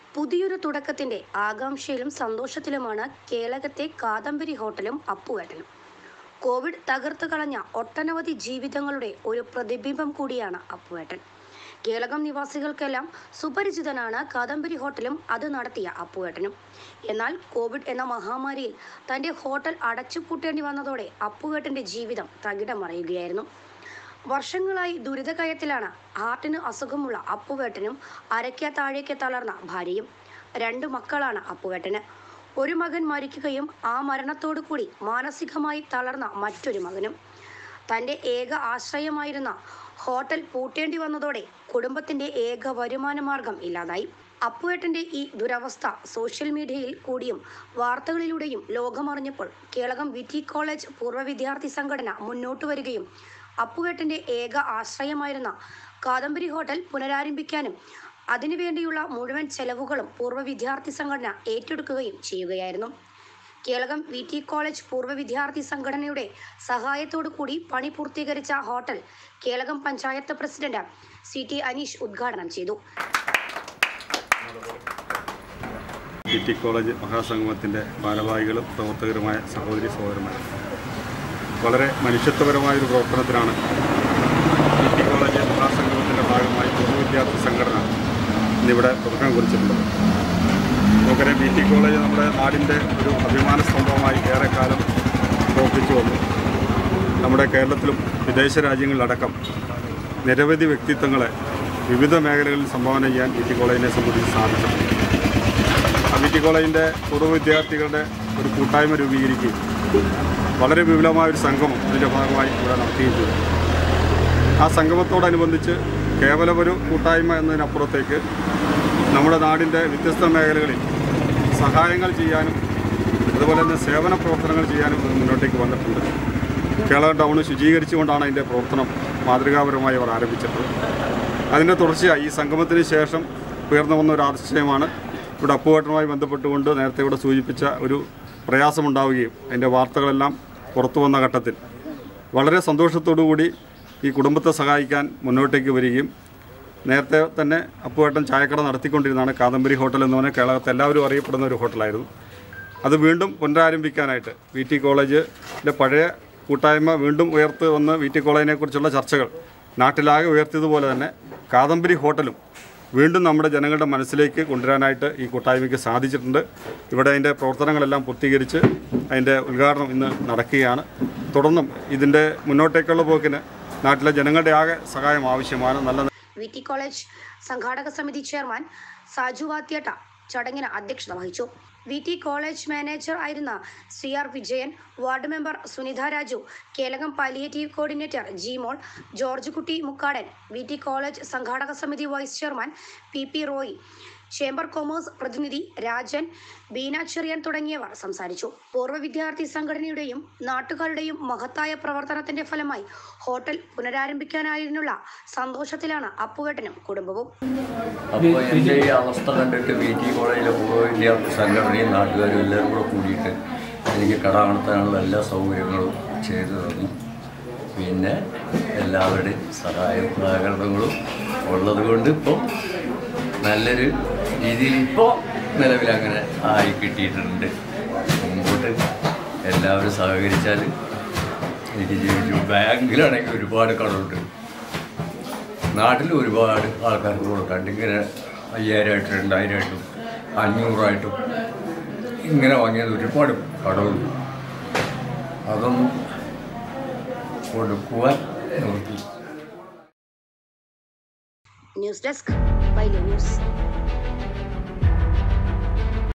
പുതിയൊരു തുടക്കത്തിന്റെ ആകാംക്ഷയിലും സന്തോഷത്തിലുമാണ് കേളകത്തെ കാദംബരി ഹോട്ടലും അപ്പുവേട്ടനും. കോവിഡ് തകർത്തു കളഞ്ഞ ഒട്ടനവധി ജീവിതങ്ങളുടെ ഒരു പ്രതിബിംബം കൂടിയാണ് അപ്പുവേട്ടൻ. കേളകം നിവാസികൾക്കെല്ലാം സുപരിചിതനാണ് കാദംബരി ഹോട്ടലും അത് നടത്തിയ അപ്പുവേട്ടനും. എന്നാൽ കോവിഡ് എന്ന മഹാമാരിയിൽ തന്റെ ഹോട്ടൽ അടച്ചുപൂട്ടേണ്ടി വന്നതോടെ അപ്പുവേട്ടന്റെ ജീവിതം തകിടം മറിയുകയായിരുന്നു. വർഷങ്ങളായി ദുരിതകയത്തിലാണ് ഹാർട്ടിന് അസുഖമുള്ള അപ്പുവേട്ടനും അരയ്ക്ക താഴേക്ക് തളർന്ന ഭാര്യയും. 2 മക്കളാണ് അപ്പുവേട്ടന്. ഒരു മകൻ മരിക്കുകയും ആ മരണത്തോടു കൂടി മാനസികമായി തളർന്ന മറ്റൊരു മകനും. തൻ്റെ ഏക ആശ്രയമായിരുന്ന ഹോട്ടൽ പൂട്ടേണ്ടി വന്നതോടെ കുടുംബത്തിൻ്റെ ഏക വരുമാന മാർഗം ഇല്ലാതായി. അപ്പുവേട്ടൻ്റെ ഈ ദുരവസ്ഥ സോഷ്യൽ മീഡിയയിൽ കൂടിയും വാർത്തകളിലൂടെയും ലോകമറിഞ്ഞപ്പോൾ കേളകം VT കോളേജ് പൂർവ്വ വിദ്യാർത്ഥി സംഘടന മുന്നോട്ട് വരികയും അപ്പുവേട്ടൻ്റെ ഏക ആശ്രയമായിരുന്ന കാദംബരി ഹോട്ടൽ പുനരാരംഭിക്കാനും അതിനുവേണ്ടിയുള്ള മുഴുവൻ ചെലവുകളും പൂർവ്വ വിദ്യാർത്ഥി സംഘടന ഏറ്റെടുക്കുകയും ചെയ്യുകയായിരുന്നു. കേളകം VT കോളേജ് പൂർവ്വ വിദ്യാർത്ഥി സംഘടനയുടെ സഹായത്തോടു കൂടി പണി പൂർത്തീകരിച്ച hotel Kelakam panchayat president CT Aneesh ഉദ്ഘാടനം ചെയ്തു. VT കോളേജ് മഹാസംഗമത്തിൻ്റെ ഭാരവാഹികളും പ്രവർത്തകരുമായ സഹോദരി സഹോദരന്മാർ, വളരെ മനുഷ്യത്വപരമായൊരു പ്രവർത്തനത്തിനാണ് VT കോളേജ് മഹാസംഗമത്തിൻ്റെ ഭാഗമായി പൂർവ്വ വിദ്യാർത്ഥി സംഘടന ഇന്നിവിടെ തുടക്കം കുറിച്ചിട്ടുള്ളത്. നമുക്കറിയാം, VT കോളേജ് നമ്മുടെ നാടിൻ്റെ ഒരു അഭിമാന സ്തംഭമായി ഏറെക്കാലം പ്രവർത്തിച്ചു വന്നു. നമ്മുടെ കേരളത്തിലും വിദേശ രാജ്യങ്ങളിലടക്കം നിരവധി വ്യക്തിത്വങ്ങളെ വിവിധ മേഖലകളിൽ സംഭാവന ചെയ്യാൻ VT കോളേജിനെ സംബന്ധിച്ച് സാധിച്ചിട്ടുണ്ട്. ആ VT കോളേജിൻ്റെ പൂർവ്വ വിദ്യാർത്ഥികളുടെ ഒരു കൂട്ടായ്മ രൂപീകരിക്കുകയും വളരെ വിപുലമായൊരു സംഗമം ഇതിൻ്റെ ഭാഗമായി ഇവിടെ നടത്തുകയും ചെയ്തു. ആ സംഗമത്തോടനുബന്ധിച്ച് കേവലം ഒരു കൂട്ടായ്മ എന്നതിനപ്പുറത്തേക്ക് നമ്മുടെ നാടിൻ്റെ വ്യത്യസ്ത മേഖലകളിൽ സഹായങ്ങൾ ചെയ്യാനും അതുപോലെ തന്നെ സേവന പ്രവർത്തനങ്ങൾ ചെയ്യാനും മുന്നോട്ടേക്ക് വന്നിട്ടുണ്ട്. കേരള ടൗൺ ശുചീകരിച്ചുകൊണ്ടാണ് അതിൻ്റെ പ്രവർത്തനം മാതൃകാപരമായി അവർ ആരംഭിച്ചിട്ടുള്ളത്. അതിൻ്റെ തുടർച്ചയായി ഈ സംഗമത്തിന് ശേഷം ഉയർന്നു വന്ന ഒരു ആശയമാണ് ഇവിടെ അപ്പുവേട്ടനുമായി ബന്ധപ്പെട്ടുകൊണ്ട് നേരത്തെ ഇവിടെ സൂചിപ്പിച്ച ഒരു പ്രയാസമുണ്ടാവുകയും അതിൻ്റെ വാർത്തകളെല്ലാം പുറത്തു വന്ന ഘട്ടത്തിൽ വളരെ സന്തോഷത്തോടു കൂടി ഈ കുടുംബത്തെ സഹായിക്കാൻ മുന്നോട്ടേക്ക് വരികയും നേരത്തെ തന്നെ അപ്പുവേട്ടൻ ചായക്കട നടത്തിക്കൊണ്ടിരുന്നതാണ് കാദംബരി ഹോട്ടൽ എന്ന് പറഞ്ഞാൽ കേരളത്തിൽ എല്ലാവരും അറിയപ്പെടുന്ന ഒരു ഹോട്ടലായിരുന്നു. അത് വീണ്ടും പുനരാരംഭിക്കാനായിട്ട് VT കോളേജിൻ്റെ പഴയ കൂട്ടായ്മ വീണ്ടും ഉയർത്ത് വന്ന് VT കോളേജിനെ കുറിച്ചുള്ള ചർച്ചകൾ നാട്ടിലാകെ ഉയർത്തിയതുപോലെ തന്നെ കാദംബരി ഹോട്ടലും വീണ്ടും നമ്മുടെ ജനങ്ങളുടെ മനസ്സിലേക്ക് കൊണ്ടുവരാനായിട്ട് ഈ കൂട്ടായ്മയ്ക്ക് സാധിച്ചിട്ടുണ്ട്. ഇവിടെ അതിൻ്റെ പ്രവർത്തനങ്ങളെല്ലാം പൂർത്തീകരിച്ച് അതിൻ്റെ ഉദ്ഘാടനം ഇന്ന് നടക്കുകയാണ്. തുടർന്നും ഇതിൻ്റെ മുന്നോട്ടേക്കുള്ള പോക്കിന് നാട്ടിലെ ജനങ്ങളുടെ ആകെ സഹായം ആവശ്യമാണ്. നല്ല VT കോളേജ് സംഘാടക സമിതി ചെയർമാൻ സാജു വാത്യേട്ട ചടങ്ങിന് അധ്യക്ഷത വഹിച്ചു. VT കോളേജ് മാനേജർ ആയിരുന്ന CR Vijayan, ward member Sunitha Raju, Kelakam palliative coordinator G Mol, George Kutty Mukkadan, VT college സംഘാടക സമിതി vice chairman PP Roy, chamber commerce പ്രതിനിധി രാജൻ, ബീന ചെറിയാൻ തുടങ്ങിയവർ സംസാരിച്ചു. പൂർവ്വ വിദ്യാർത്ഥി സംഘടനയുടെയും നാട്ടുകാരുടെയും മഹത്തായ പ്രവർത്തനത്തിന്റെ ഫലമായി ഹോട്ടൽ പുനരാരംഭിക്കാനായതിനുള്ള സന്തോഷത്തിലാണ് അപ്പുവേട്ടനും കുടുംബവും. അപ്പോൾ എൻ്റെ ഈ അവസ്ഥ കണ്ടിട്ട് VT കോളേജിലെ പൂർവ്വ വിദ്യാർത്ഥി സംഘടനയും നാട്ടുകാരും എല്ലാവരും കൂടെ കൂടിയിട്ട് എനിക്ക് കട നടത്താനുള്ള എല്ലാ സൗകര്യങ്ങളും ചെയ്തു തന്നു. പിന്നെ എല്ലാവരുടെയും സഹായങ്ങളും ഉള്ളത് കൊണ്ട് ഇപ്പോൾ നല്ലൊരു രീതിയിൽ ഇപ്പോൾ നിലവിലങ്ങനെ ആയി കിട്ടിയിട്ടുണ്ട്. മുമ്പോട്ട് എല്ലാവരും സഹകരിച്ചാൽ എനിക്ക് ജീവിച്ചു. ബാങ്കിലാണെങ്കിൽ ഒരുപാട് കടമുണ്ട്. നാട്ടിൽ ഒരുപാട് ആൾക്കാർക്ക് കൊടുക്കാണ്ട് ഇങ്ങനെ 5000-ആയിട്ടും 2000-ആയിട്ടും 500-ആയിട്ടും ഇങ്ങനെ വാങ്ങിയത് ഒരുപാട് കടമുണ്ട്. അതൊന്നും കൊടുക്കുവാൻ നോക്കി. ന്യൂസ് ഡെസ്ക് വൈലി ന്യൂസ്.